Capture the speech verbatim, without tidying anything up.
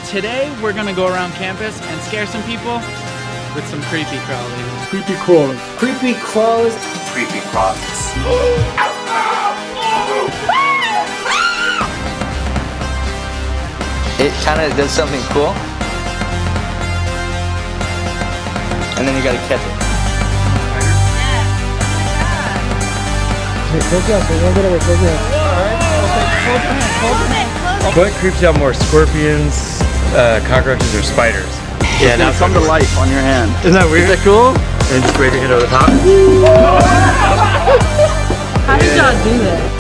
today we're gonna go around campus and scare some people with some creepy crawlies. Kreepie Krawlies. Kreepie Krawlies. Kreepie Krawlies. It kind of does something cool, and then you gotta catch it. Hey, close your eyes, so you don't get away, close your eyes. Alright, okay, hold your hand, hold your hand. What creeps you out more, scorpions, uh, cockroaches, or spiders? Yeah, now come to life on your hand. Isn't that weird? Is that cool? And just wave your hand over the top. How did y'all do that?